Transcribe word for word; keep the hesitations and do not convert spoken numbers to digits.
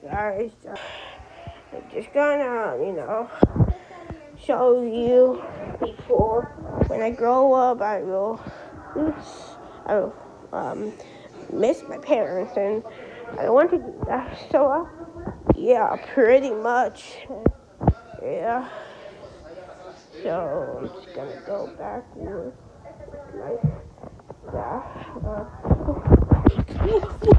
guys. Uh, I'm just gonna, you know, show you before when I grow up, I will, I will um, miss my parents, and I don't want to do that. So, uh, yeah, pretty much. Yeah. So I'm just gonna go backward like that. Uh,